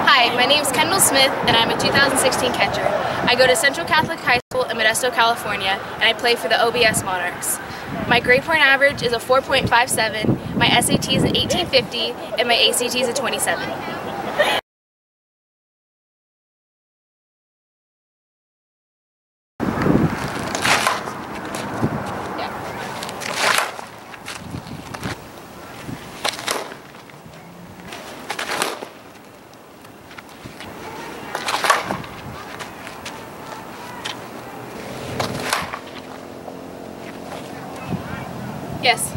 Hi, my name is Kendall Smith and I'm a 2016 catcher. I go to Central Catholic High School in Modesto, California, and I play for the OBS Monarchs. My grade point average is a 4.57, my SAT is an 1850, and my ACT is a 27. Yes.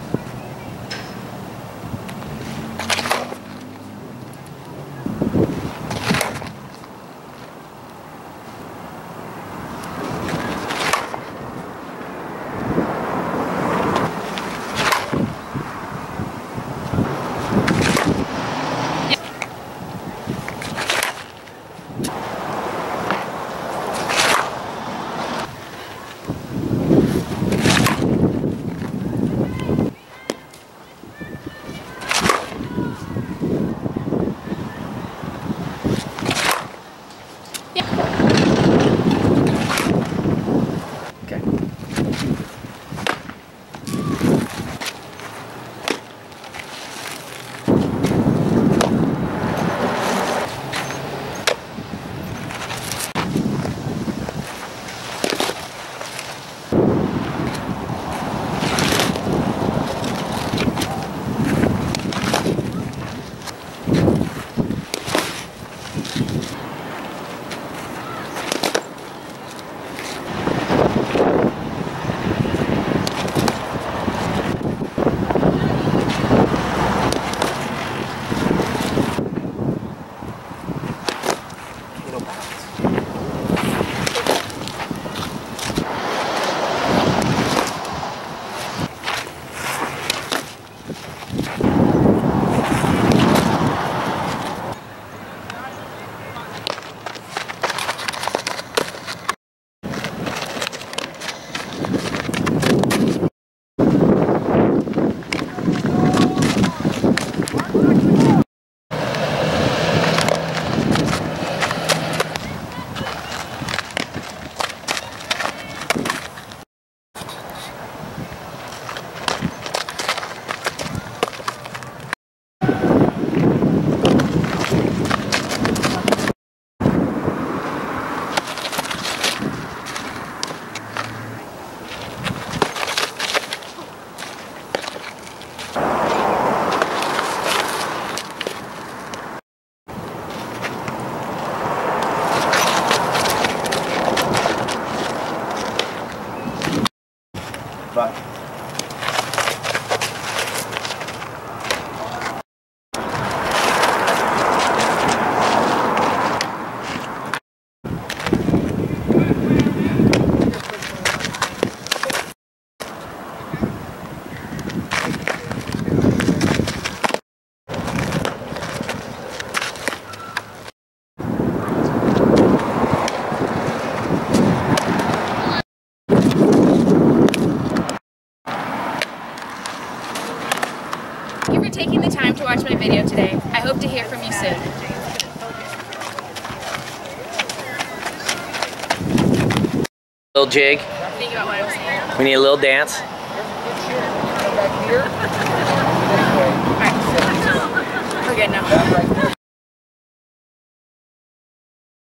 Bye. Thank you for taking the time to watch my video today. I hope to hear from you soon. Little jig. Think about what I was saying. We need a little dance. Alright. We're good now.